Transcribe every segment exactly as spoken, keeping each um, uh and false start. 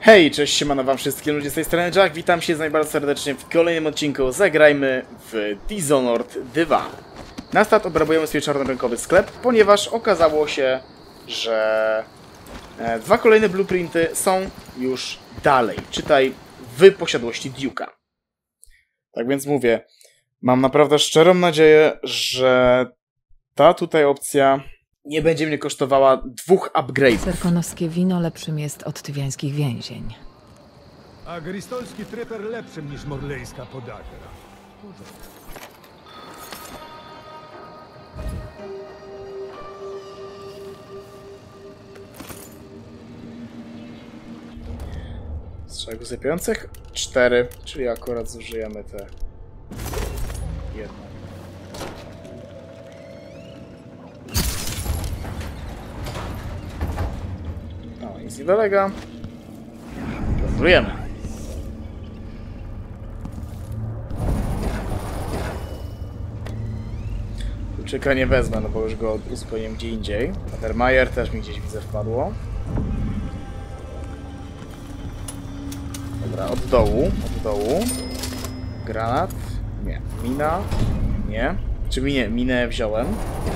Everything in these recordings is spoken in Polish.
Hej, cześć, siemano wam wszystkim ludzie z tej strony Jack, witam się z wami bardzo serdecznie w kolejnym odcinku. Zagrajmy w Dishonored dwa. Na start obrabujemy sobie czarnorynkowy sklep, ponieważ okazało się, że e, dwa kolejne blueprinty są już dalej, czytaj w posiadłości Duke'a. Tak więc mówię, mam naprawdę szczerą nadzieję, że ta tutaj opcja nie będzie mnie kosztowała dwóch upgrade'ów. Serkonowskie wino lepszym jest od tywiańskich więzień. A gristolski tryper lepszym niż morlejska podagra. Strzałek usypiających? Cztery, czyli akurat zużyjemy te jedno. No, nic nie dolega. Gratulujemy. Kluczyka nie wezmę, no bo już go uzupełniłem gdzie indziej. Patermajer też mi gdzieś widzę wpadło. Dobra, od dołu, od dołu. Granat? Nie. Mina? Nie. Czy minie, minę wziąłem?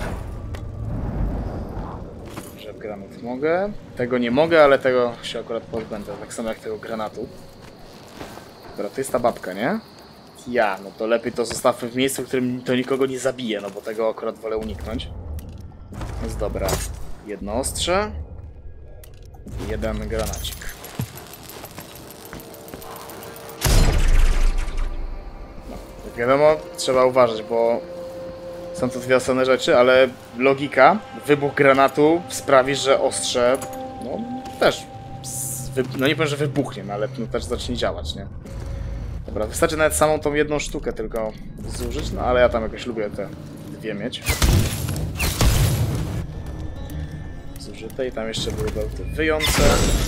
Że granat mogę. Tego nie mogę, ale tego się akurat pozbędę. Tak samo jak tego granatu. Dobra, to jest ta babka, nie? Ja, no to lepiej to zostawmy w miejscu, w którym to nikogo nie zabije, no bo tego akurat wolę uniknąć. Więc dobra. Jedno ostrze. Jeden granacik. Wiadomo, trzeba uważać, bo są to dwie osobne rzeczy, ale logika, wybuch granatu sprawi, że ostrze, no też, no nie powiem, że wybuchnie, no, ale no, też zacznie działać, nie? Dobra, wystarczy nawet samą tą jedną sztukę tylko zużyć, no ale ja tam jakoś lubię te dwie mieć. Zużyte i tam jeszcze były te wyjące.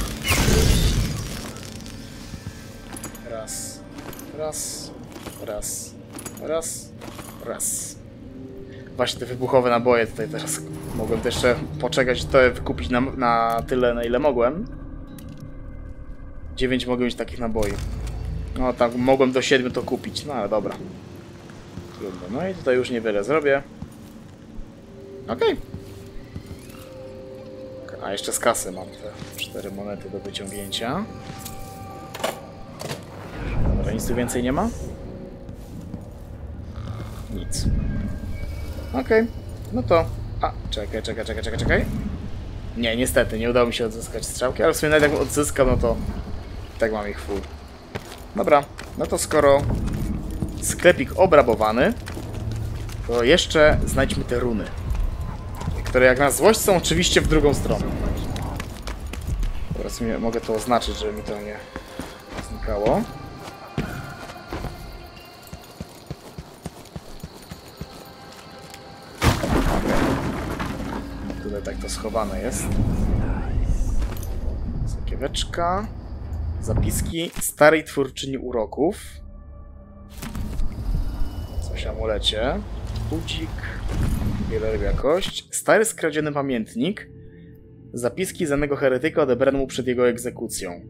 Raz, raz, raz. Raz, raz. Właśnie te wybuchowe naboje tutaj teraz mogłem też jeszcze poczekać, to wykupić na, na tyle, na ile mogłem. dziewięć mogę mieć takich naboi. No tak, mogłem do siedmiu to kupić, no ale dobra. Trudno. No i tutaj już niewiele zrobię. Okej. Okay. A jeszcze z kasy mam te cztery monety do wyciągnięcia. Dobra, nic tu więcej nie ma? Nic. Okej, okay. No to... A, czekaj, czekaj, czekaj, czekaj, czekaj. Nie, niestety, nie udało mi się odzyskać strzałki, ale w sumie nawet jakbym odzyskał, no to... Tak mam ich full. Dobra, no to skoro sklepik obrabowany, to jeszcze znajdźmy te runy. Które jak na złość są oczywiście w drugą stronę. Teraz mogę to oznaczyć, żeby mi to nie znikało. Tutaj tak to schowane jest. Sakieweczka. Zapiski starej twórczyni uroków. Coś o amulecie. Budzik. Wieloryba kość. Stary skradziony pamiętnik. Zapiski znanego heretyka odebrane mu przed jego egzekucją.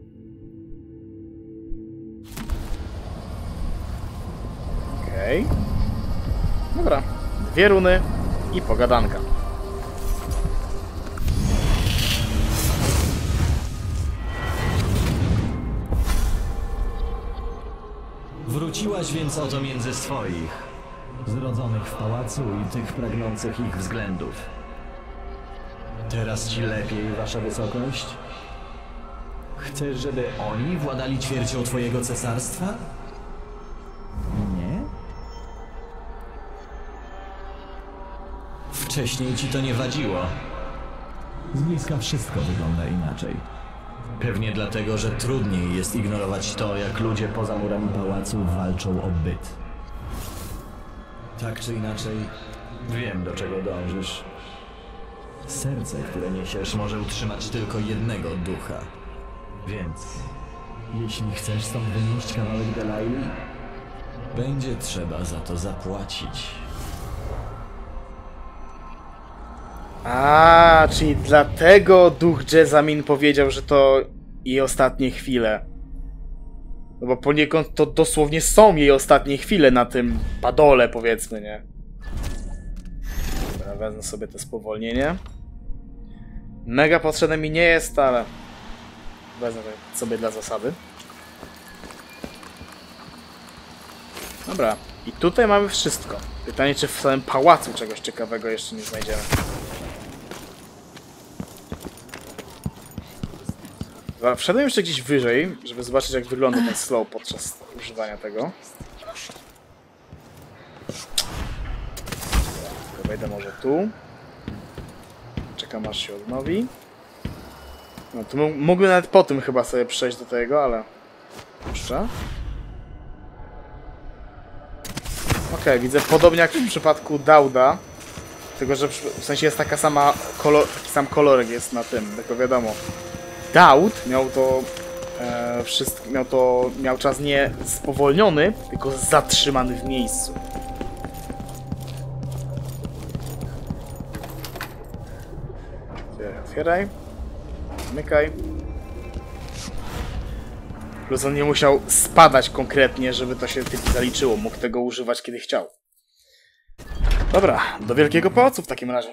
Okej. Okay. Dobra. Dwie runy i pogadanka. Wróciłaś więc oto między swoich, zrodzonych w pałacu i tych pragnących ich względów. Teraz ci lepiej, wasza wysokość? Chcesz, żeby oni władali ćwiercią twojego cesarstwa? Nie? Wcześniej ci to nie wadziło. Z bliska wszystko wygląda inaczej. Pewnie dlatego, że trudniej jest ignorować to, jak ludzie poza murami pałacu walczą o byt. Tak czy inaczej, wiem, do czego dążysz. Serce, które niesiesz, może utrzymać tylko jednego ducha. Więc, jeśli chcesz stąd wynieść kawałek Delaili, będzie trzeba za to zapłacić. A, czyli dlatego duch Jessamine powiedział, że to jej ostatnie chwile. No bo poniekąd to dosłownie są jej ostatnie chwile na tym padole, powiedzmy, nie? Dobra, wezmę sobie to spowolnienie. Mega potrzebne mi nie jest, ale wezmę sobie dla zasady. Dobra, i tutaj mamy wszystko. Pytanie, czy w samym pałacu czegoś ciekawego jeszcze nie znajdziemy. Wszedłem jeszcze gdzieś wyżej, żeby zobaczyć, jak wygląda ten slow podczas używania tego. Tylko wejdę może tu. Czekam, aż się odnowi. No tu mógłbym nawet po tym chyba sobie przejść do tego, ale... Puszczę. Okej, okay, widzę podobnie jak w przypadku Dauda. Tylko, że w sensie jest taka sama kolor, taki sam kolorek jest na tym, tylko wiadomo. Daud miał to, e, wszystko, miał to, miał czas nie spowolniony, tylko zatrzymany w miejscu. Otwieraj. Zamykaj. Plus on nie musiał spadać konkretnie, żeby to się typ zaliczyło. Mógł tego używać, kiedy chciał. Dobra, do Wielkiego Pałacu w takim razie.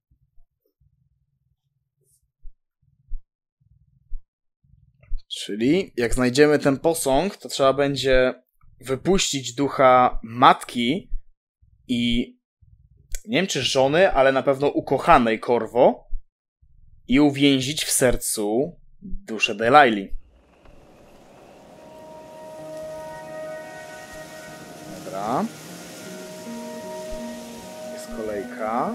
Czyli jak znajdziemy ten posąg, to trzeba będzie wypuścić ducha matki i nie wiem czy żony, ale na pewno ukochanej Corvo i uwięzić w sercu duszę Delilah. Dobra. Jest kolejka.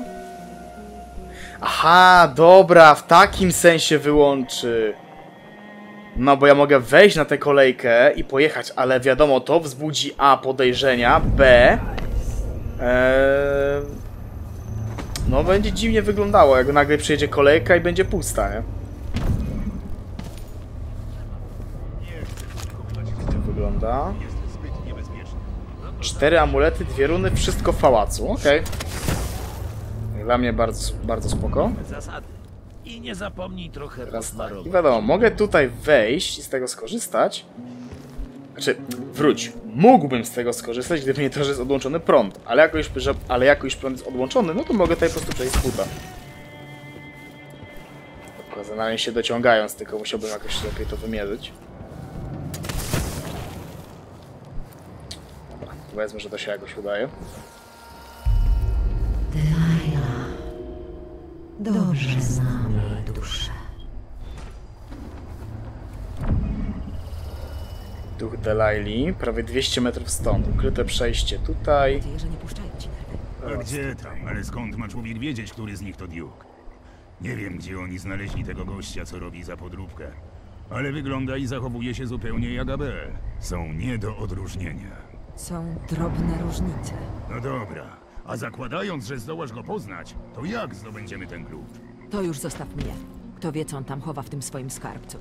Aha, dobra, w takim sensie wyłączy. No, bo ja mogę wejść na tę kolejkę i pojechać, ale wiadomo, to wzbudzi A. podejrzenia, B. Eee, no, będzie dziwnie wyglądało, jak nagle przyjedzie kolejka i będzie pusta, nie? Jak to wygląda? Cztery amulety, dwie runy, wszystko w pałacu, okej. Okay. Dla mnie bardzo, bardzo spoko. I nie zapomnij trochę Teraz tak. I wiadomo, mogę tutaj wejść i z tego skorzystać. Znaczy, wróć. Mógłbym z tego skorzystać, gdyby nie to, że jest odłączony prąd. Ale jako już, ale jako już prąd jest odłączony, no to mogę tutaj po prostu przejść z buta. Okazjonalnie się dociągając, tylko musiałbym jakoś lepiej to wymierzyć. Dobra, powiedzmy, że to się jakoś udaje. Delilah. Dobrze znam jej duszę. Duch Delilah, prawie dwieście metrów stąd. Ukryte przejście tutaj. Że nie puszczają ci nerwy. A gdzie tam? Ale skąd ma człowiek wiedzieć, który z nich to Duke? Nie wiem, gdzie oni znaleźli tego gościa, co robi za podróbkę. Ale wygląda i zachowuje się zupełnie jak Abel. Są nie do odróżnienia. Są drobne różnice. No dobra. A zakładając, że zdołasz go poznać, to jak zdobędziemy ten klucz? To już zostaw mnie. Kto wie, co on tam chowa w tym swoim skarbcu.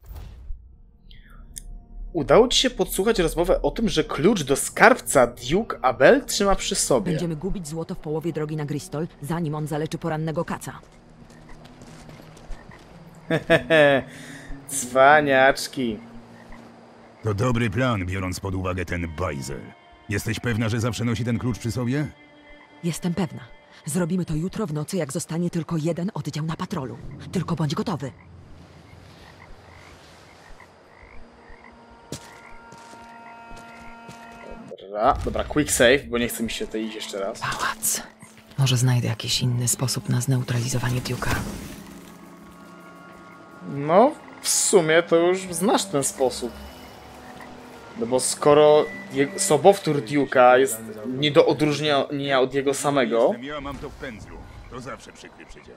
Udało ci się podsłuchać rozmowę o tym, że klucz do skarbca Duke Abel trzyma przy sobie. Będziemy gubić złoto w połowie drogi na Gristol, zanim on zaleczy porannego kaca. Hehehe, cwaniaczki. To dobry plan, biorąc pod uwagę ten bajzel. Jesteś pewna, że zawsze nosi ten klucz przy sobie? Jestem pewna. Zrobimy to jutro w nocy, jak zostanie tylko jeden oddział na patrolu. Tylko bądź gotowy. Dobra, dobra, quick save, bo nie chce mi się tutaj iść jeszcze raz. Pałac. Może znajdę jakiś inny sposób na zneutralizowanie Duke'a. No, w sumie to już znasz ten sposób. No bo skoro jego, sobowtór Duke'a jest nie do odróżnienia od jego samego... Ja mam to w pędzlu. To zawsze przykry przydział.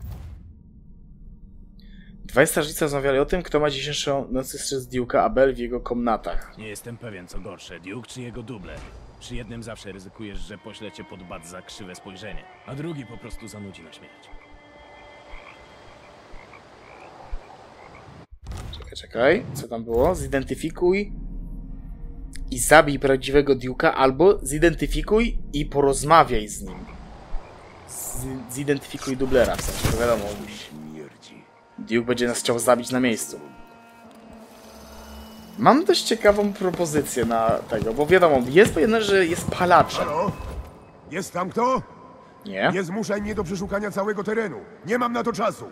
Dwaj strażnicy rozmawiali o tym, kto ma dzisiejszą nocy strzec Duke'a Abel w jego komnatach. Nie jestem pewien, co gorsze, Duke czy jego dubler. Przy jednym zawsze ryzykujesz, że pośle cię pod bat za krzywe spojrzenie, a drugi po prostu zanudzi na śmierć. Czekaj, czekaj, co tam było? Zidentyfikuj i zabij prawdziwego Duke'a, albo zidentyfikuj i porozmawiaj z nim. Z zidentyfikuj dublera, w sensie, to wiadomo. Duke będzie nas chciał zabić na miejscu. Mam dość ciekawą propozycję na tego, bo wiadomo, jest pewne, że jest palaczem. Halo? Jest tam kto? Nie? Nie zmuszaj mnie do przeszukania całego terenu. Nie mam na to czasu.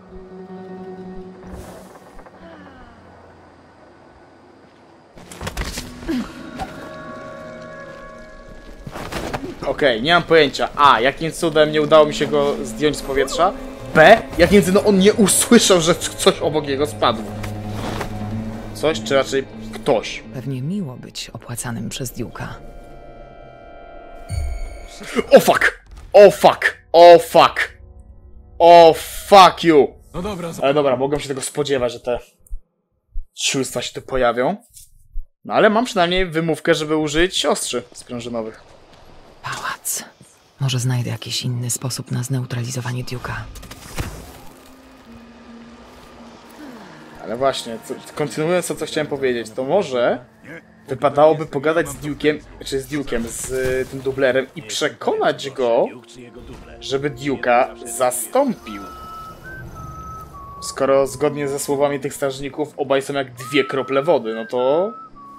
Okej, okay, nie mam pojęcia. A, jakim cudem nie udało mi się go zdjąć z powietrza? B, jakim cudem on nie usłyszał, że coś obok niego spadło. Coś, czy raczej ktoś. Pewnie miło być opłacanym przez Duke'a. O fuck! O fuck! O fuck! O fuck you! No dobra, Ale dobra, mogłem się tego spodziewać, że te sióstwa się tu pojawią. No ale mam przynajmniej wymówkę, żeby użyć ostrzy sprężynowych. Pałac. Może znajdę jakiś inny sposób na zneutralizowanie Duke'a. Ale właśnie, co, kontynuując to, co chciałem powiedzieć, to może wypadałoby pogadać z Duke'iem, czy z Duke'iem, z y, tym dublerem i przekonać go, żeby Duke'a zastąpił. Skoro zgodnie ze słowami tych strażników obaj są jak dwie krople wody, no to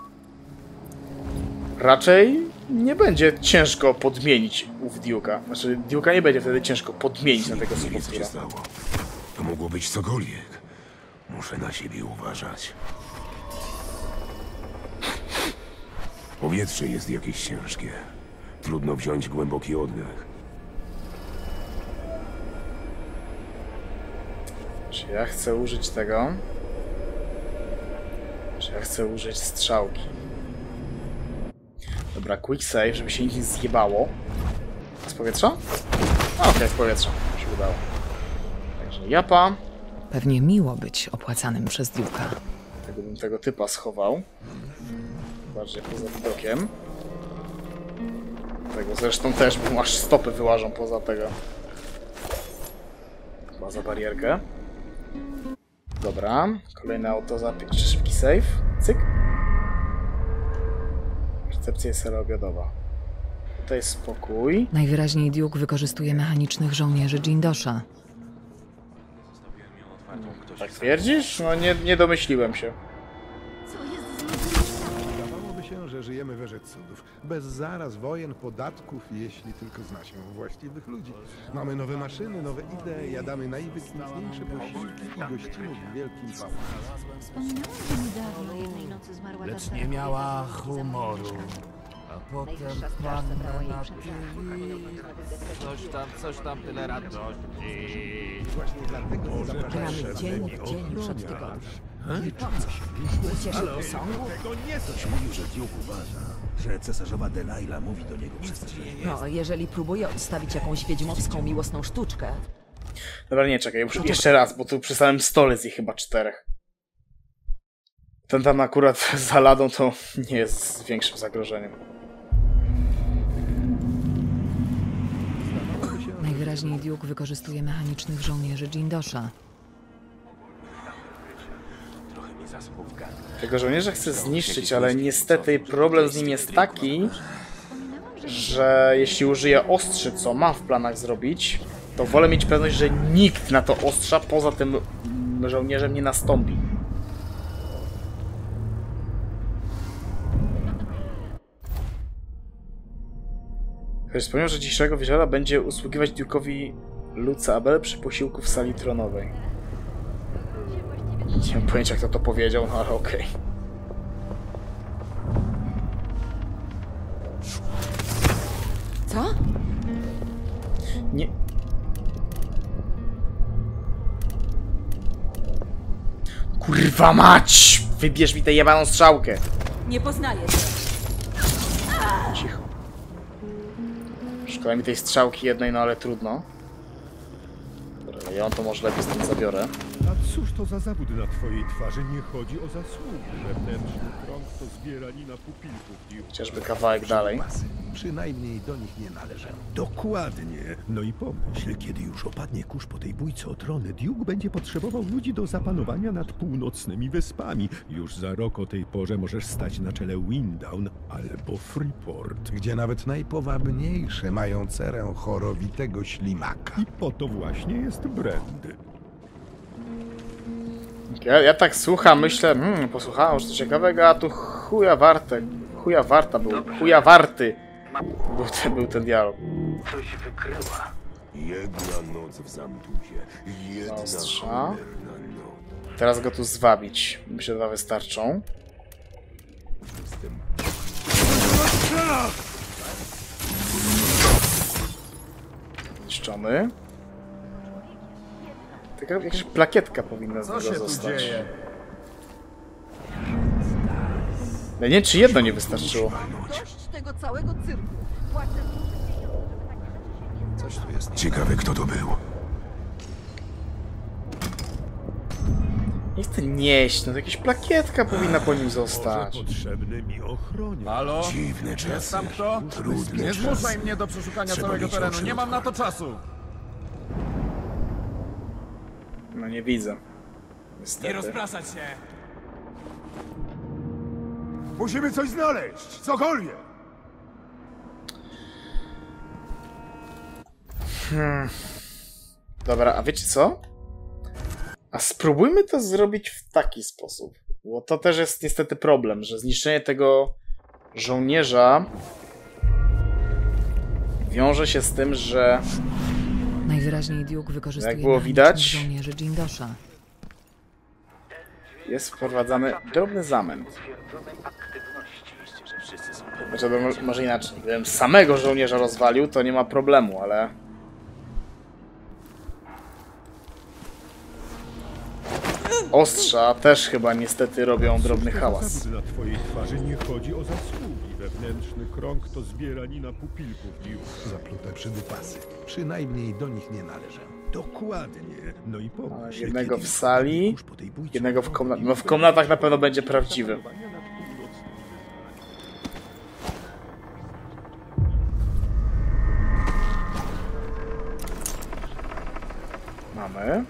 raczej nie będzie ciężko podmienić ów Duke'a. Znaczy, Duke'a nie będzie wtedy ciężko podmienić na tego Co się supportera. stało? To mogło być cokolwiek. Muszę na siebie uważać. Powietrze jest jakieś ciężkie. Trudno wziąć głęboki oddech. Czy ja chcę użyć tego? Czy ja chcę użyć strzałki? Dobra, quick save, żeby się nic nie zjebało. Z powietrza? A, okej, okay, z powietrza. Się udało. Także japa. Pewnie miło być opłacanym przez Duke'a. Tego bym tego typa schował. Bardziej poza widokiem. Tego zresztą też, bo aż stopy wyłażą poza tego. Chyba za barierkę. Dobra, kolejne auto za szybki save. Cyk. Recepcja jest sala obiadowa. Tutaj jest spokój. Najwyraźniej Duke wykorzystuje mechanicznych żołnierzy Jindosha. Tak twierdzisz? No nie, nie domyśliłem się. Wydawałoby się, że żyjemy w erze cudów. Bez zaraz, wojen, podatków, jeśli tylko zna się właściwych ludzi. Mamy nowe maszyny, nowe idee, jadamy najwybitniejsze posiłki i gościmy w wielkim pałacu. Wspominałam niedawno, jednej nocy zmarła Lecz ta nie miała humoru. A potem panna na Coś tam, coś tam, tyle radości. Właśnie dlatego Gramy dzień w dzień już od tygodnia. Uciesz posągu? Ktoś mówił, że Duke uważa, że cesarzowa Delilah mówi do niego przez coś. No, jeżeli próbuje odstawić jakąś wiedźmowską miłosną sztuczkę, Dobra, nie, czekaj, muszę jeszcze raz, bo tu przy samym stole jest ich chyba czterech. Ten tam akurat za ladą to nie jest większym zagrożeniem. Najwyraźniej Duke wykorzystuje mechanicznych żołnierzy Jindosha. Tego żołnierza chcę zniszczyć, ale niestety problem z nim jest taki, że jeśli użyję ostrzy, co mam w planach zrobić, to wolę mieć pewność, że nikt na to ostrza poza tym żołnierzem nie nastąpi. Ktoś wspomniał, że dzisiejszego wieczora będzie usługiwać Duke'owi Luca Abel przy posiłku w sali tronowej. Nie mam pojęcia, kto to powiedział, no ale okej. Okay. co? Nie... Kurwa mać! Wybierz mi tę jebaną strzałkę! Nie poznaję cię. Cicho. Szkoda mi tej strzałki jednej, no ale trudno. Dobra, ja on to może lepiej z tym zabiorę. A cóż to za zawód na twojej twarzy? Nie chodzi o zasługi. Wewnętrzny krąg to zbieranina pupilków. Chociażby kawałek dalej. Przynajmniej do nich nie należę. Dokładnie. No i pomyśl, kiedy już opadnie kurz po tej bójce o trony, Duke będzie potrzebował ludzi do zapanowania nad północnymi wyspami. Już za rok o tej porze możesz stać na czele Windown albo Freeport. Gdzie nawet najpowabniejsze mają cerę chorowitego ślimaka. I po to właśnie jest Brand. Okej, Ja, ja tak słucham, myślę, hmm, posłuchałem, że to ciekawego, a tu chuja warte, chuja warta był, chuja warty był ten, był ten dialog. Coś wykryła. Jedna noc w Zamtuzie. Jedna Ostrza. cholerna noc. Teraz go tu zwabić. Myślę, że dwa wystarczą. Zniszczony. Taka jakaś plakietka powinna z niego zostać. Ja nie wiem, czy jedno nie wystarczyło. tego całego cyrku. Coś tu jest. Ciekawe, kto to był. Nie chcę nieść, no to jakaś plakietka powinna po nim zostać. Potrzebny mi ochroniarz. Halo? Dziwne czasy. Jest tam kto? Trudne Nie czasy. zmuszaj mnie do przeszukania Trzeba całego mieć terenu, oczy nie mam na to otwarte. czasu. No nie widzę. Nie Niestety. rozpraszać się! Musimy coś znaleźć. Cokolwiek. Hmm. Dobra, a wiecie co? A spróbujmy to zrobić w taki sposób. Bo to też jest niestety problem, że zniszczenie tego żołnierza wiąże się z tym, że Najwyraźniej Duke wykorzystuje Jak było mechanicznych widać, żołnierzy Jingosha. jest wprowadzany drobny zamęt. Znaczy, to mo- może inaczej. Gdybym samego żołnierza rozwalił, to nie ma problemu, ale... Ostrza też chyba niestety robią drobny hałas. Zawód na twojej twarzy nie chodzi o zasługi. Wewnętrzny krąg to zbieranina pupilków, Duke. Zaplute przydupasy. Przynajmniej do nich nie należę. Dokładnie. No i pomóż Mamy się, jednego kiedy w sali, kurz po tej bójce jednego w otrony. komnatach. No w komnatach na pewno będzie prawdziwy. Mamy.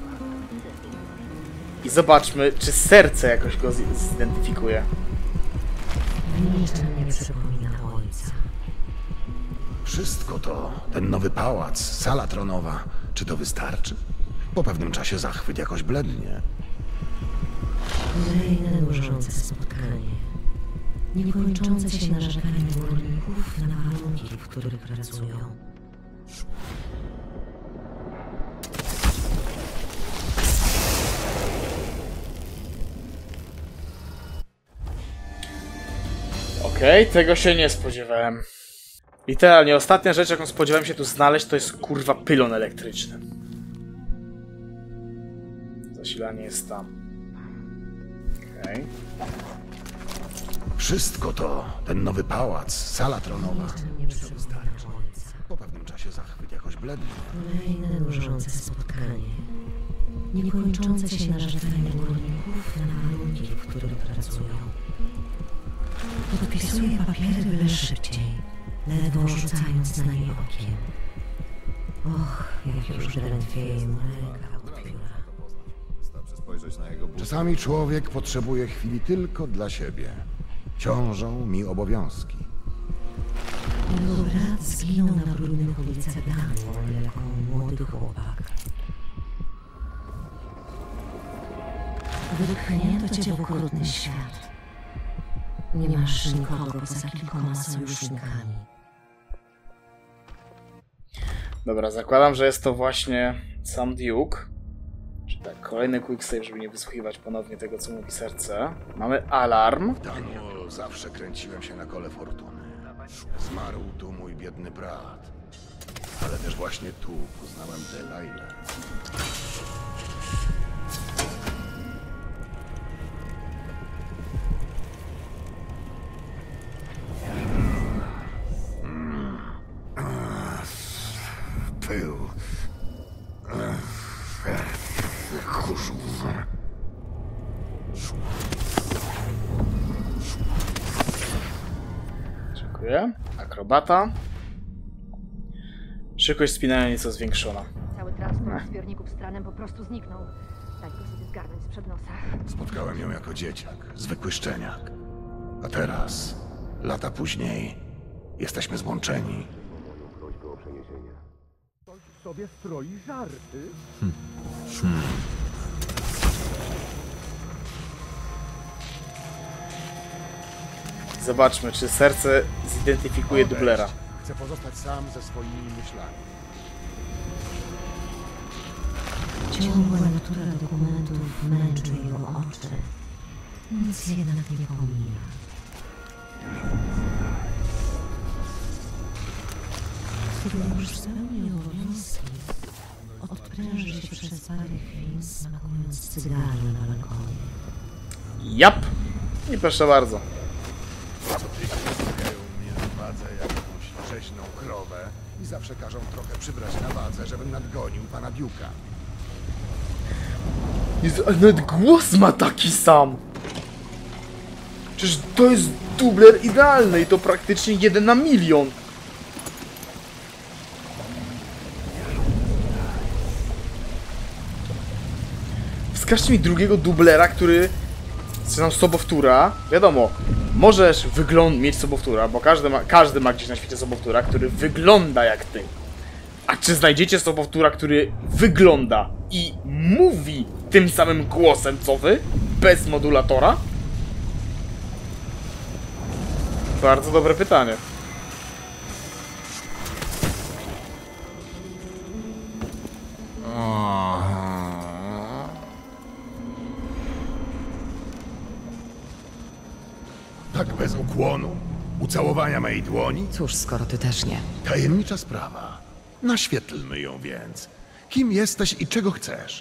I zobaczmy, czy serce jakoś go zi- zidentyfikuje. Niczym nie przypomina ojca. Wszystko to, ten nowy pałac, sala tronowa, czy to wystarczy? Po pewnym czasie zachwyt jakoś blednie. Kolejne nużące spotkanie. Niekończące się narzekanie górników na warunki, w których pracują. Okej, tego się nie spodziewałem. Literalnie, ostatnia rzecz, jaką spodziewałem się tu znaleźć, to jest kurwa pylon elektryczny. Zasilanie jest tam. Okej. Wszystko to, ten nowy pałac, sala tronowa. Niczym nie przypomina ojca. Po pewnym czasie zachwyt jakoś blednie. Kolejne nużące spotkanie. Niekończące się narzekanie górników na warunki, w których pracują. Podpisuję papiery byle szybciej, ledwo rzucając na nie okiem. Och, jak już drętwieje mu ręka od pióra. Czasami człowiek potrzebuje chwili tylko dla siebie. Ciążą mi obowiązki. Jego brat zginął na brudnych ulicach Damu, jako młody chłopak. Wypchnięto cię w okrutny świat. Nie masz nikogo poza kilkoma sojusznikami. Dobra, zakładam, że jest to właśnie sam Duke. Czy tak, kolejny quick save, żeby nie wysłuchiwać ponownie tego, co mówi serce. Mamy alarm. Daniel, zawsze kręciłem się na kole fortuny. Zmarł tu mój biedny brat. Ale też właśnie tu poznałem Delailę. Pył. Kurzu. Dziękuję. Akrobata. Szybkość spinania nieco zwiększona. Cały transport zbiorników z tranem po prostu zniknął. Daj go sobie zgarnąć sprzed nosa. Spotkałem ją jako dzieciak, zwykły szczeniak. A teraz, lata później, jesteśmy złączeni. Sobie stroi żarty. Zobaczmy, czy serce zidentyfikuje Odejdź. dublera. Chcę pozostać sam ze swoimi myślami. Ciągła natura dokumentów męczy jego oczy. Nic jednak nie pomija. Kiedy już spełni obowiązki, odpręży się przez parę chwil, smakując cygarem na balkonie. Jap! I proszę bardzo. Co tydzień stawiają mnie na wadze jakąś rzeźną krowę i zawsze każą trochę przybrać na wadze, żebym nadgonił pana Duke'a. Jezu, ale nawet głos ma taki sam! Przecież to jest dubler idealny i to praktycznie jeden na milion. Wskażcie mi drugiego dublera, który... Czy tam sobowtóra? Wiadomo, możesz wygląd mieć sobowtóra, bo każdy ma, każdy ma gdzieś na świecie sobowtóra, który wygląda jak ty. A czy znajdziecie sobowtóra, który wygląda i mówi tym samym głosem co wy? Bez modulatora? Bardzo dobre pytanie. Tak bez ukłonu. Ucałowania mej dłoni? Cóż, skoro ty też nie. Tajemnicza sprawa. Naświetlmy ją więc. Kim jesteś i czego chcesz?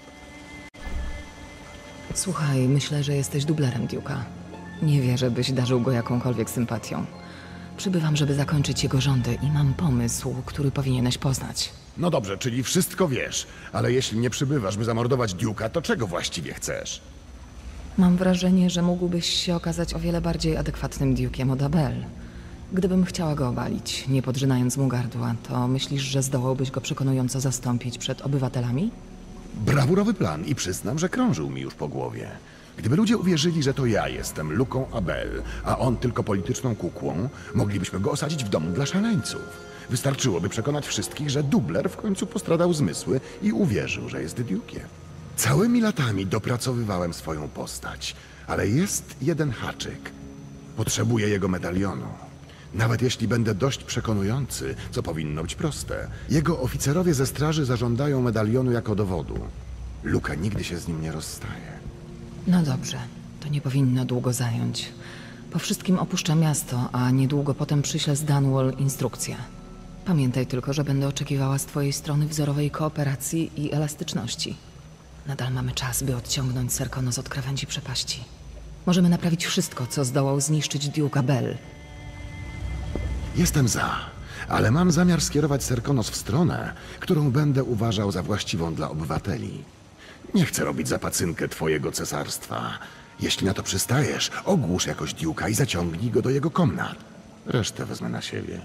Słuchaj, myślę, że jesteś dublerem Duke'a. Nie wierzę, byś darzył go jakąkolwiek sympatią. Przybywam, żeby zakończyć jego rządy i mam pomysł, który powinieneś poznać. No dobrze, czyli wszystko wiesz, ale jeśli nie przybywasz, by zamordować Duke'a, to czego właściwie chcesz? Mam wrażenie, że mógłbyś się okazać o wiele bardziej adekwatnym Duke'iem od Abel. Gdybym chciała go obalić, nie podrzynając mu gardła, to myślisz, że zdołałbyś go przekonująco zastąpić przed obywatelami? Brawurowy plan i przyznam, że krążył mi już po głowie. Gdyby ludzie uwierzyli, że to ja jestem Luką Abel, a on tylko polityczną kukłą, moglibyśmy go osadzić w domu dla szaleńców. Wystarczyłoby przekonać wszystkich, że dubler w końcu postradał zmysły i uwierzył, że jest Duke'iem. Całymi latami dopracowywałem swoją postać, ale jest jeden haczyk. Potrzebuję jego medalionu. Nawet jeśli będę dość przekonujący, co powinno być proste, jego oficerowie ze straży zażądają medalionu jako dowodu. Luka nigdy się z nim nie rozstaje. No dobrze, to nie powinno długo zająć. Po wszystkim opuszczę miasto, a niedługo potem przyślę z Dunwall instrukcję. Pamiętaj tylko, że będę oczekiwała z twojej strony wzorowej kooperacji i elastyczności. Nadal mamy czas, by odciągnąć Serkonos od krawędzi przepaści. Możemy naprawić wszystko, co zdołał zniszczyć Duke Abel. Jestem za, ale mam zamiar skierować Serkonos w stronę, którą będę uważał za właściwą dla obywateli. Nie chcę robić za pacynkę twojego cesarstwa. Jeśli na to przystajesz, ogłusz jakoś Duke'a i zaciągnij go do jego komnat. Resztę wezmę na siebie.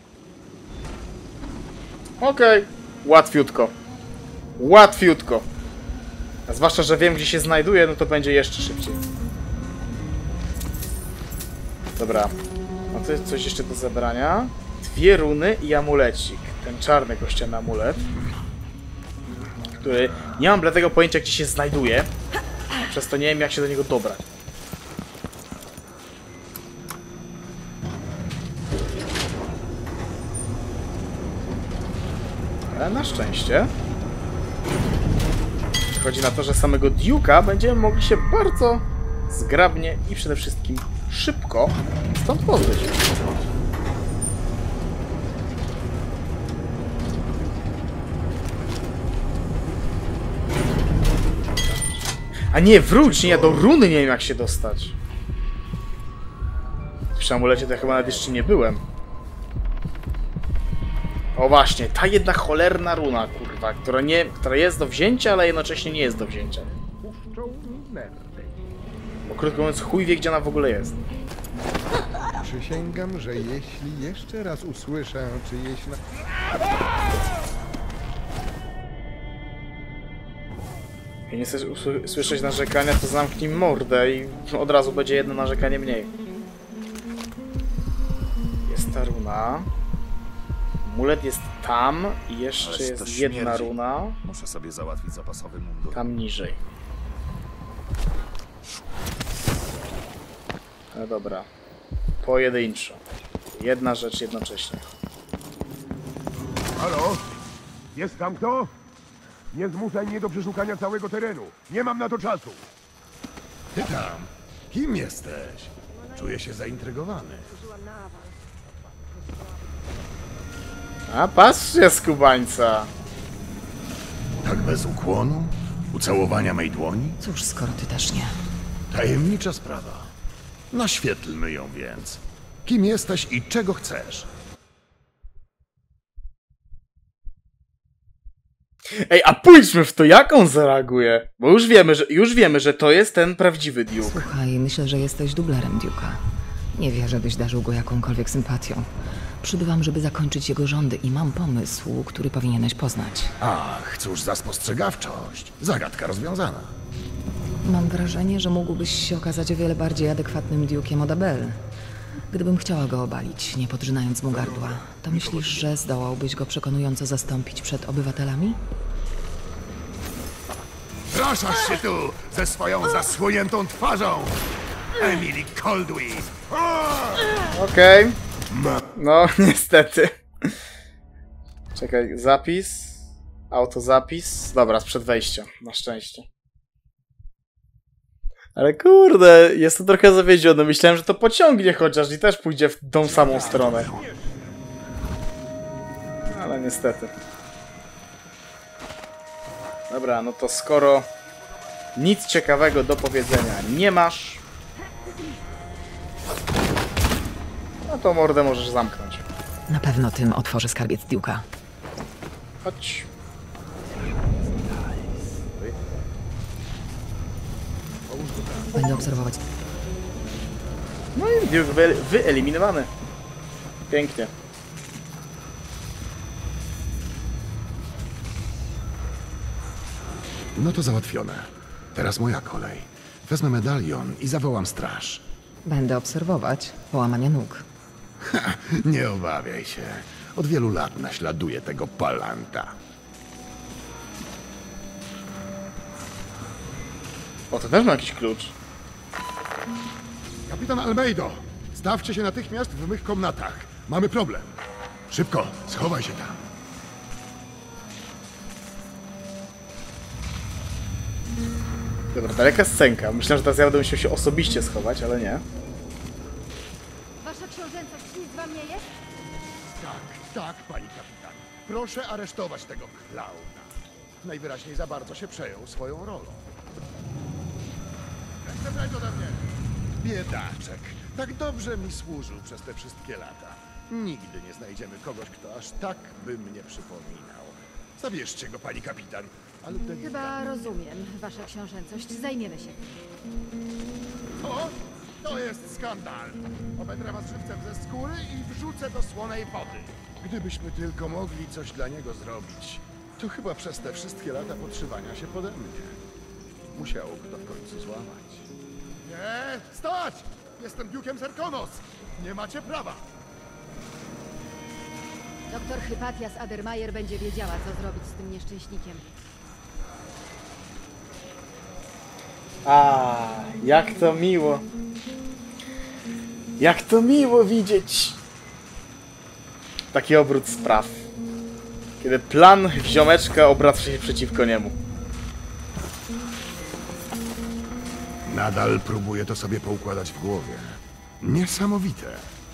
Okej, okay. Łatwiutko. Łatwiutko. A zwłaszcza, że wiem, gdzie się znajduje, no to będzie jeszcze szybciej. Dobra. No to jest coś jeszcze do zebrania. Dwie runy i amulecik. Ten czarny kościany amulet. Który nie mam bladego pojęcia, gdzie się znajduje. Przez to nie wiem, jak się do niego dobrać. Ale na szczęście wychodzi na to, że samego Duke'a będziemy mogli się bardzo zgrabnie i przede wszystkim szybko stąd pozbyć. A nie, wróć, nie, ja do runy nie wiem, jak się dostać. Przy amulecie to ja chyba nawet jeszcze nie byłem. O właśnie, ta jedna cholerna runa, kurwa, która, nie, która jest do wzięcia, ale jednocześnie nie jest do wzięcia. Bo krótko mówiąc, chuj wie, gdzie ona w ogóle jest. Przysięgam, że jeśli jeszcze raz usłyszę czyjeś... Na... Jak nie chcesz słyszeć narzekania, to zamknij mordę i od razu będzie jedno narzekanie mniej. Jest ta runa. Amulet jest tam i jeszcze jest jedna runa. Muszę sobie załatwić zapasowy mundur. Tam niżej. No dobra. pojedynczo. Jedna rzecz jednocześnie. Halo? Jest tam kto? Nie zmuszaj mnie do przeszukania całego terenu. Nie mam na to czasu. Ty tam, kim jesteś? Czuję się zaintrygowany. A patrzcie, skubańca. Tak bez ukłonu? Ucałowania mej dłoni? Cóż, skoro ty też nie. Tajemnicza sprawa. Naświetlmy ją więc. Kim jesteś i czego chcesz? Ej, a pójdźmy w to, jak on zareaguje. Bo już wiemy, że, już wiemy, że to jest ten prawdziwy Duke. Słuchaj, myślę, że jesteś dublerem Duke'a. Nie wierzę, byś darzył go jakąkolwiek sympatią. Przybywam, żeby zakończyć jego rządy i mam pomysł, który powinieneś poznać. Ach, cóż za spostrzegawczość. Zagadka rozwiązana. Mam wrażenie, że mógłbyś się okazać o wiele bardziej adekwatnym Duke'iem od Abel. Gdybym chciała go obalić, nie podrzynając mu gardła, to myślisz, że zdołałbyś go przekonująco zastąpić przed obywatelami? Proszasz się tu ze swoją zasłoniętą twarzą, Emily Coldwin. Okej. Okay. No, niestety. Czekaj, zapis. Autozapis. Dobra, sprzed wejścia, na szczęście. Ale kurde, jestem trochę zawiedziony. Myślałem, że to pociągnie chociaż i też pójdzie w tą samą stronę. Ale niestety. Dobra, no to skoro nic ciekawego do powiedzenia nie masz, no to mordę możesz zamknąć. Na pewno tym otworzę skarbiec Duke'a. Chodź. Będę obserwować. No i Duke wy wyeliminowany. Pięknie. No to załatwione. Teraz moja kolej. Wezmę medalion i zawołam straż. Będę obserwować połamania nóg. Ha, nie obawiaj się. Od wielu lat naśladuję tego palanta. O, to też ma jakiś klucz. Kapitan Almeida, stawcie się natychmiast w mych komnatach. Mamy problem. Szybko, schowaj się tam. Dobra, daleka scenka. Myślę, że teraz ja będę musiał się osobiście schować, ale nie. Wasza książęcość, nic wam nie jest? Tak, tak, pani kapitan. Proszę aresztować tego klauna. Najwyraźniej za bardzo się przejął swoją rolą. Chcę brać ode mnie. Biedaczek. Tak dobrze mi służył przez te wszystkie lata. Nigdy nie znajdziemy kogoś, kto aż tak by mnie przypominał. Zabierzcie go, pani kapitan. Ale delikatnie. Chyba rozumiem, wasza książęcość. Zajmiemy się tym. O, to jest skandal. Obedrę was żywcem ze skóry i wrzucę do słonej wody. Gdybyśmy tylko mogli coś dla niego zrobić, to chyba przez te wszystkie lata podszywania się pode mnie musiał go w końcu złamać. Nie, stać! Jestem Duke'em Serkonos! Nie macie prawa! Doktor Hypatias Adermayer będzie wiedziała, co zrobić z tym nieszczęśnikiem. A, jak to miło. Jak to miło widzieć taki obrót spraw. Kiedy plan ziomeczka obraca się przeciwko niemu. Nadal próbuję to sobie poukładać w głowie. Niesamowite.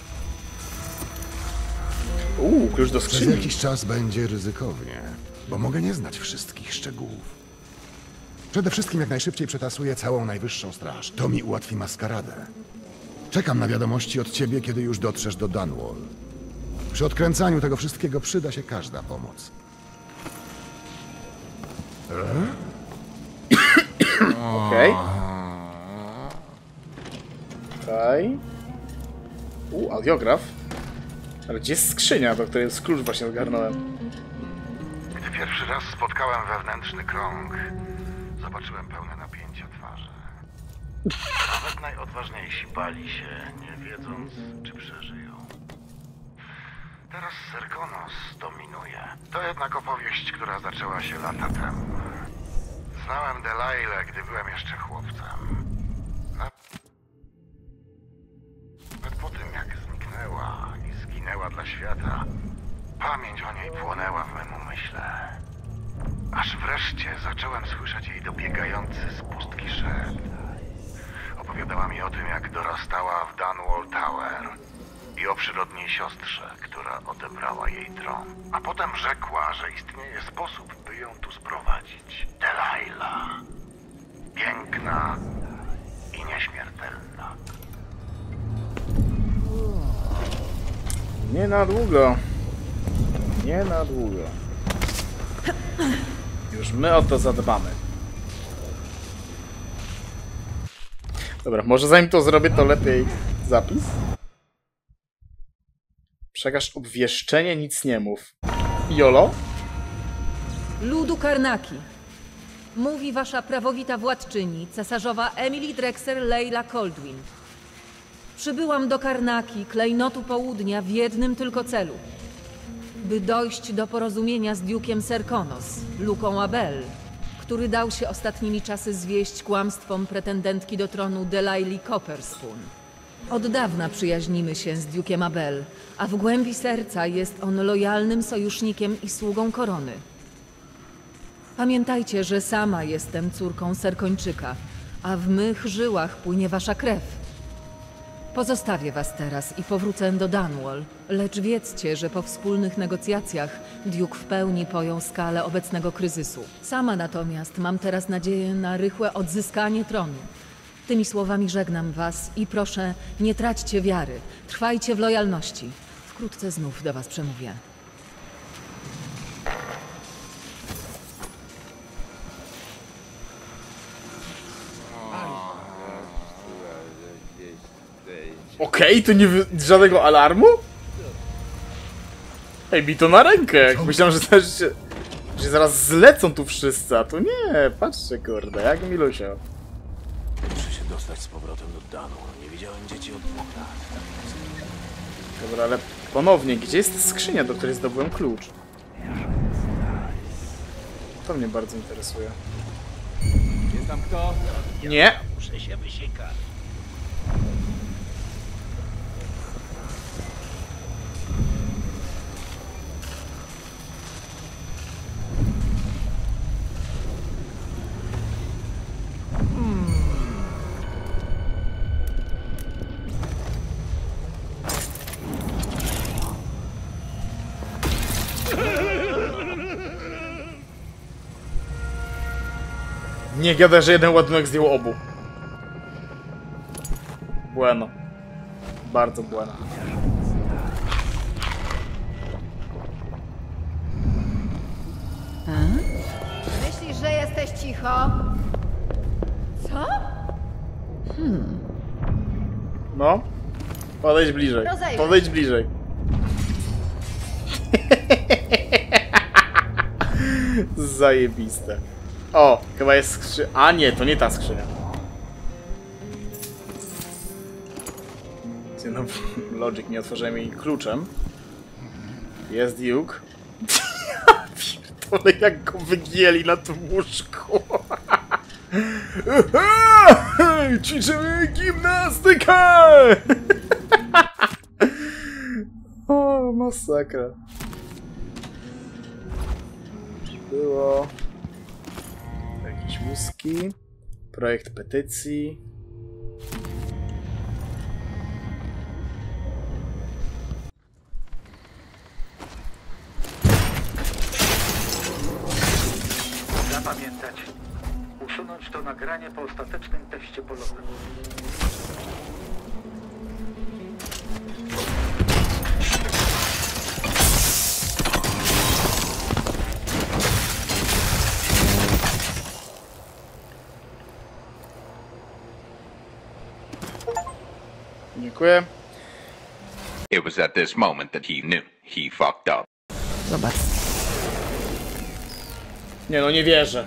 Uuu, klucz do Przez skrzyni. jakiś czas będzie ryzykownie, bo mogę nie znać wszystkich szczegółów. Przede wszystkim jak najszybciej przetasuję całą najwyższą straż. To mi ułatwi maskaradę. Czekam na wiadomości od ciebie, kiedy już dotrzesz do Dunwall. Przy odkręcaniu tego wszystkiego przyda się każda pomoc. Okej. Okej. U, audiograf. Ale gdzie jest skrzynia, do której jest klucz właśnie zgarnąłem? Gdy pierwszy raz spotkałem wewnętrzny krąg, zobaczyłem pełne napięcia twarzy. Nawet najodważniejsi bali się, nie wiedząc, czy przeżyją. Teraz Serkonos dominuje. To jednak opowieść, która zaczęła się lata temu. Znałem Delailę, gdy byłem jeszcze chłopcem. Nawet po tym, jak Królestwa Świata, pamięć o niej płonęła w mym umyśle. Aż wreszcie zacząłem słyszeć jej dobiegający z pustki szept. Opowiadała mi o tym, jak dorastała w Dunwall Tower i o przyrodniej siostrze, która odebrała jej tron. A potem rzekła, że istnieje sposób, by ją tu sprowadzić. Delilah. Piękna i nieśmiertelna. Nie na długo. Nie na długo. Już my o to zadbamy. Dobra, może zanim to zrobię, to lepiej zapis. Przekaż obwieszczenie, nic nie mów. Jolo? Ludu Karnaki. Mówi wasza prawowita władczyni, cesarzowa Emily Drexer Leila Coldwin. Przybyłam do Karnaki, klejnotu południa, w jednym tylko celu. By dojść do porozumienia z Duke'iem Serkonos, Luką Abel, który dał się ostatnimi czasy zwieść kłamstwom pretendentki do tronu Delilah Copperspoon. Od dawna przyjaźnimy się z Duke'iem Abel, a w głębi serca jest on lojalnym sojusznikiem i sługą korony. Pamiętajcie, że sama jestem córką Serkończyka, a w mych żyłach płynie wasza krew. Pozostawię was teraz i powrócę do Dunwall, lecz wiedzcie, że po wspólnych negocjacjach Duke w pełni pojął skalę obecnego kryzysu. Sama natomiast mam teraz nadzieję na rychłe odzyskanie tronu. Tymi słowami żegnam was i proszę, nie traćcie wiary, trwajcie w lojalności. Wkrótce znów do was przemówię. Okej, okay, to nie wy... żadnego alarmu? Ej, mi to na rękę. Myślałem, że, też się... że zaraz zlecą tu wszyscy, a tu nie. Patrzcie, kurde, jak milusio. Muszę się dostać z powrotem do Dunwall. Nie widziałem dzieci od dwóch lat. Dobra, ale ponownie, gdzie jest skrzynia, do której zdobyłem klucz? To mnie bardzo interesuje. Jest tam kto? Nie. Muszę się wysikać. Nie gada, że jeden ładunek zdjął obu. Bueno. Bardzo bueno. Myślisz, że jesteś cicho? Co? Hmm. No. Podejdź bliżej. Rozejrzyj. Podejdź bliżej. Zajebiste. O, chyba jest skrzynia. A nie, to nie ta skrzynia. No, Logic nie otworzyłem jej kluczem. Jest Duke. Ja pierdolę, jak go wygięli na tym łóżku. Ćwiczymy gimnastykę! O, masakra. Było... Jakieś łuski. Projekt petycji. Zapamiętać. Usunąć to nagranie po ostatecznym teście polowym. Dziękuję. It was at this moment that he knew he fucked up. Zobacz. Nie no, nie wierzę.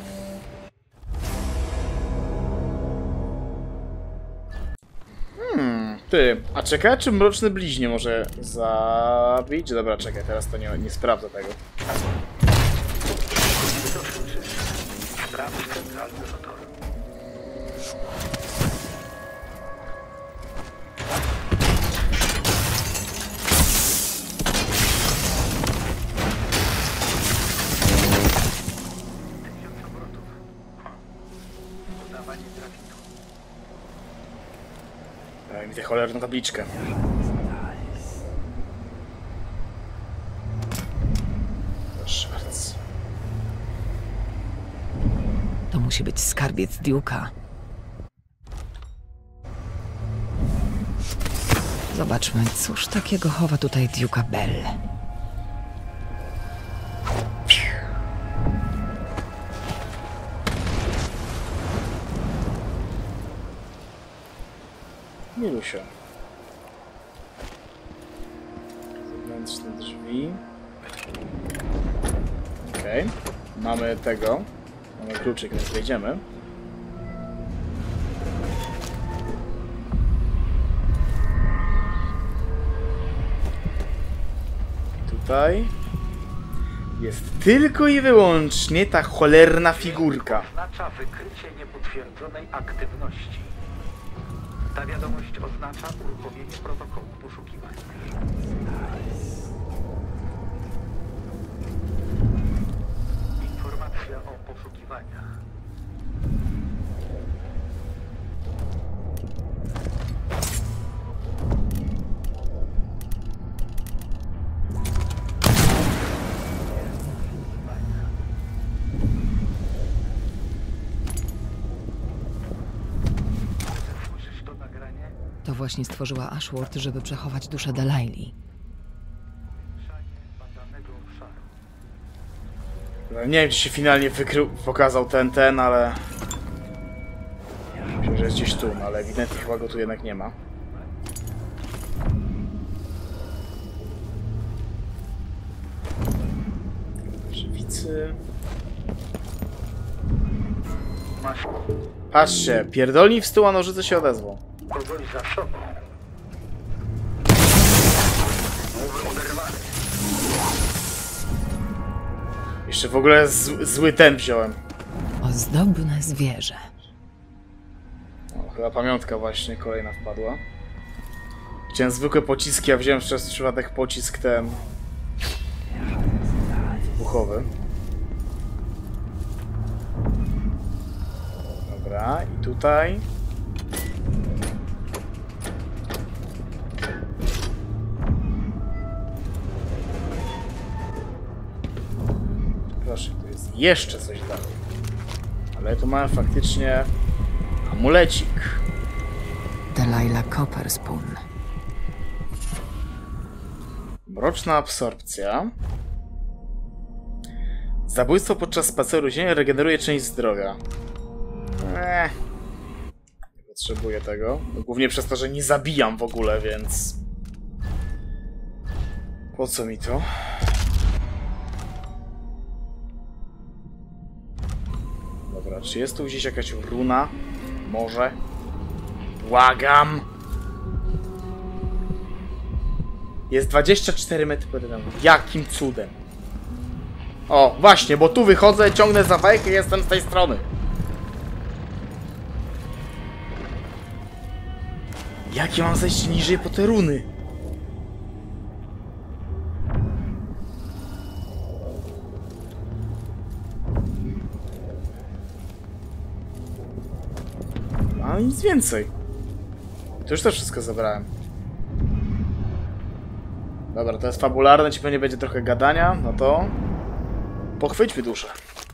Hmm, ty, a czekaj, czy Mroczny Bliźnie może zabić? Dobra, czekaj, teraz to nie, nie sprawdzę tego. Sprawdź centralny rotor. Daj mi tę cholerną tabliczkę. Proszę bardzo. To musi być skarbiec Duke'a. Zobaczmy, cóż takiego chowa tutaj Duke Abel. Milusia. Zewnętrzne drzwi. Okej. Okay. Mamy tego. Mamy kluczyk, więc wejdziemy. Tutaj jest tylko i wyłącznie ta cholerna figurka. Oznacza wykrycie niepotwierdzonej aktywności. Ta wiadomość oznacza uruchomienie protokołu poszukiwania. Informacja o poszukiwaniach. To właśnie stworzyła Ashworth, żeby przechować duszę Delaili. Nie wiem, czy się finalnie wykrył, pokazał ten, ten, ale... Myślę, że jest gdzieś tu, no, ale ewidentnie chyba go tu jednak nie ma. Żywicy... Patrzcie, pierdolni w stół, a nożyce się odezwą. Kogoś za sobą. Jeszcze w ogóle z, zły ten wziąłem. Ozdobne zwierzę. No, chyba pamiątka właśnie kolejna wpadła. Chciałem zwykłe pociski, a wziąłem przez przypadek pocisk ten... wybuchowy. Dobra, i tutaj... Proszę, tu jest jeszcze coś dalej. Ale tu mamy faktycznie amulecik. Delilah Copperspoon. Mroczna absorpcja. Zabójstwo podczas spaceru ziemi regeneruje część zdrowia. Eee. Nie potrzebuję tego. Głównie przez to, że nie zabijam w ogóle, więc... Po co mi to? Dobra, czy jest tu gdzieś jakaś runa? Może? Błagam! Jest dwadzieścia cztery metry pod jedną. Jakim cudem? O, właśnie, bo tu wychodzę, ciągnę za fajkę i jestem z tej strony. Jak ja mam zejść niżej po te runy? A nic więcej. To już też wszystko zabrałem. Dobra, to jest fabularne, ci pewnie będzie trochę gadania, no to... Pochwyćmy duszę.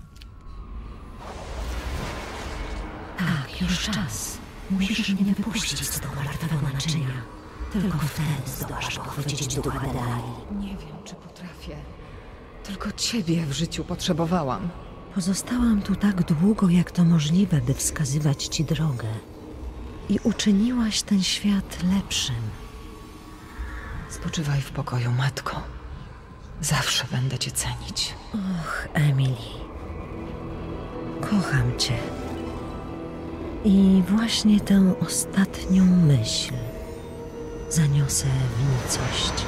Tak, już czas. Musisz mnie wypuścić z tego martwego naczynia. Tylko wtedy zdołasz pochwycić ducha Delaili. Nie wiem, czy potrafię. Tylko ciebie w życiu potrzebowałam. Pozostałam tu tak długo, jak to możliwe, by wskazywać ci drogę. I uczyniłaś ten świat lepszym. Spoczywaj w pokoju, matko. Zawsze będę cię cenić. Och, Emily. Kocham cię. I właśnie tę ostatnią myśl zaniosę w nicość.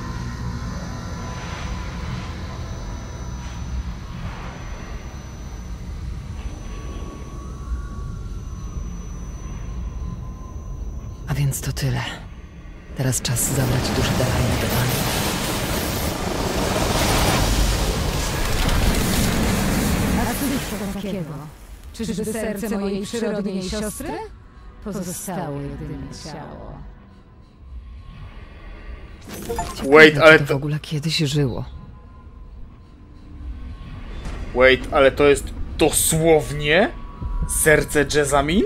A więc to tyle. Teraz czas zabrać duszę Delaili do domu. A co to takiego? Czyżby serce mojej przyrodniej siostry? Pozostało jedynie ciało. Wait, ale to to... w ogóle kiedyś żyło. Wait, ale to jest dosłownie serce Jessamine?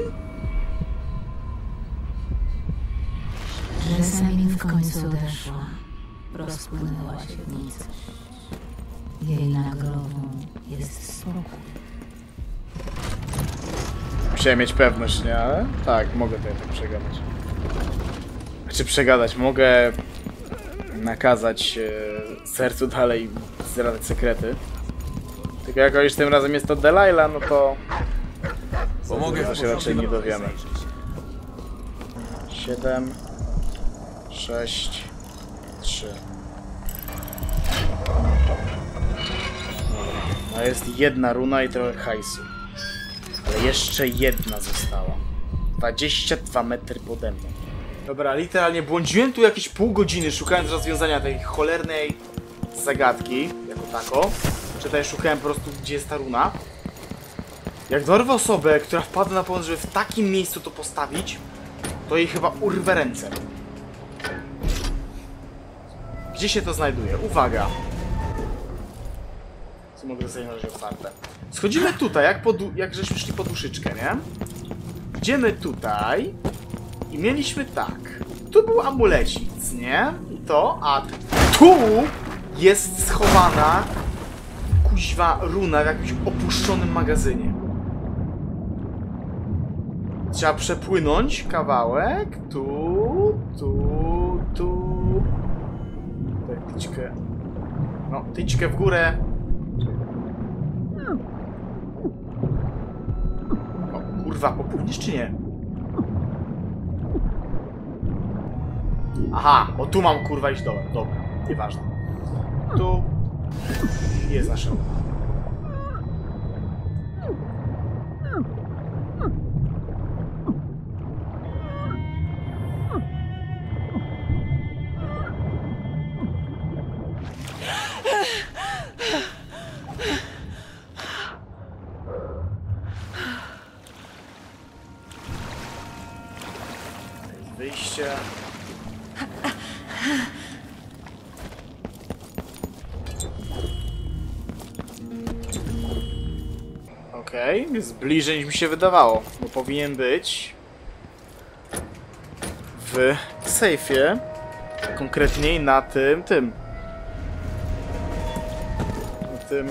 Jessamine w końcu odeszła. Rozpłynęła się w nicość. Jej nagrodą jest spokój. Musiałem mieć pewność, nie? Ale tak, mogę to tak przegadać. Znaczy przegadać, mogę nakazać e, sercu dalej zdradzać sekrety. Tylko jako już tym razem jest to Delilah, no to... Pomogę, to się raczej nie dowiemy. siedem, sześć, trzy. No jest jedna runa i trochę hajsu. Ale jeszcze jedna została. dwadzieścia dwa metry pode mną. Dobra, literalnie błądziłem tu jakieś pół godziny szukając rozwiązania tej cholernej zagadki, jako tako. Tutaj szukałem po prostu, gdzie jest ta runa. Jak dorwę osobę, która wpadła na pomysł, żeby w takim miejscu to postawić, to jej chyba urwę ręce. Gdzie się to znajduje? Uwaga! Co mogę zostawić na razie otwarte. Schodzimy tutaj, jak, po jak żeśmy szli po duszyczkę, nie? Idziemy tutaj i mieliśmy tak. Tu był amulecic, nie? I to, a tu jest schowana kuźwa runa w jakimś opuszczonym magazynie. Trzeba przepłynąć kawałek. Tu, tu, tu. Tutaj tyczkę. No, tyczkę w górę. O, kurwa, popłyniesz czy nie? Aha, o tu mam kurwa iść dołem. Dobra, nieważne. Tu jest nasza runa. Wyjście. Okej, okay, jest bliżej niż mi się wydawało, bo powinien być w sejfie, konkretniej na tym, tym, na tym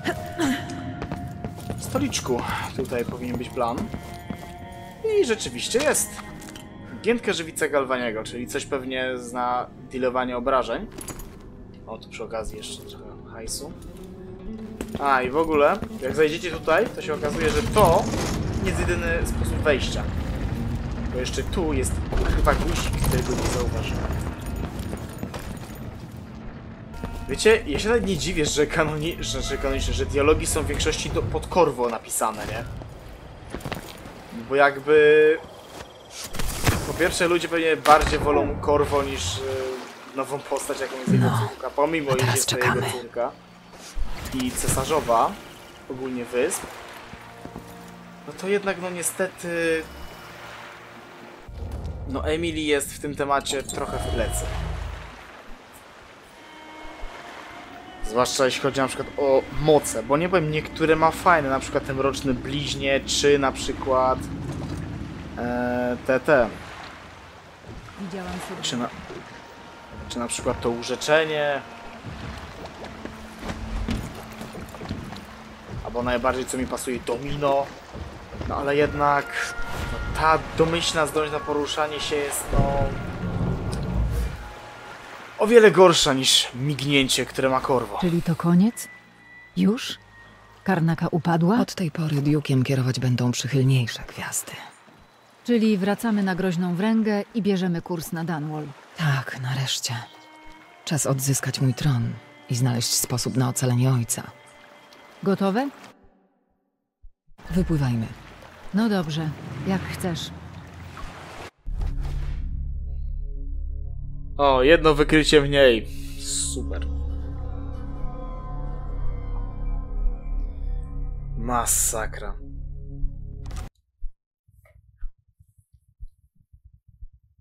stoliczku. Tutaj powinien być plan. I rzeczywiście jest. Giętka żywica Galvaniego, czyli coś pewnie zna dealowanie obrażeń. O, tu przy okazji jeszcze trochę hajsu. A, i w ogóle, jak zajdziecie tutaj, to się okazuje, że to nie jest jedyny sposób wejścia. Bo jeszcze tu jest chyba guzik, którego nie zauważyłem. Wiecie, ja się nawet nie dziwię, że, kanoni że, że kanonicznie, że dialogi są w większości do, pod Corvo napisane, nie? Bo jakby... Po pierwsze, ludzie pewnie bardziej wolą Corvo niż y, nową postać, jaką jest jego córka. Pomimo, że jest to jego córka. I cesarzowa, ogólnie wysp. No to jednak, no niestety... No Emily jest w tym temacie trochę w plecy. Zwłaszcza jeśli chodzi na przykład o moce, bo nie powiem, niektóre ma fajne, na przykład ten Mroczny Bliźnie, czy na przykład e, te, te. Czy na, czy na przykład to Urzeczenie. Albo najbardziej co mi pasuje Domino. No ale jednak no, ta domyślna zdolność na poruszanie się jest no o wiele gorsza niż mignięcie, które ma Corvo. Czyli to koniec? Już? Karnaka upadła? Od tej pory Duke'iem kierować będą przychylniejsze gwiazdy. Czyli wracamy na groźną wręgę i bierzemy kurs na Dunwall. Tak, nareszcie. Czas odzyskać mój tron i znaleźć sposób na ocalenie ojca. Gotowe? Wypływajmy. No dobrze, jak chcesz. O, jedno wykrycie mniej. Super. Masakra.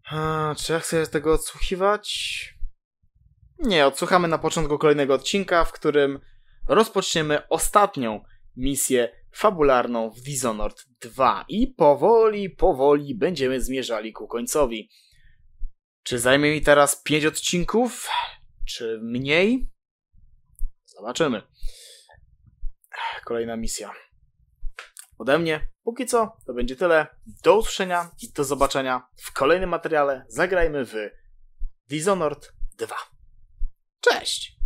A, czy ja chcę tego odsłuchiwać? Nie, odsłuchamy na początku kolejnego odcinka, w którym rozpoczniemy ostatnią misję fabularną w Dishonored dwa i powoli, powoli będziemy zmierzali ku końcowi. Czy zajmie mi teraz pięć odcinków? Czy mniej? Zobaczymy. Kolejna misja. Ode mnie, póki co, to będzie tyle. Do usłyszenia i do zobaczenia w kolejnym materiale. Zagrajmy w Dishonored dwa. Cześć!